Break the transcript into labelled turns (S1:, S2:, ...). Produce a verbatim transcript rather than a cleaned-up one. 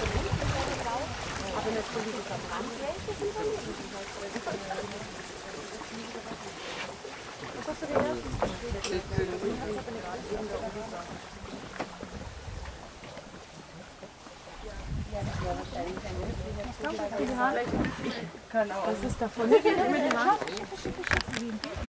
S1: Aber natürlich ist am Rand welche sind dann nicht. Was hast du gehört?
S2: Ich kann auch. Das ist davon.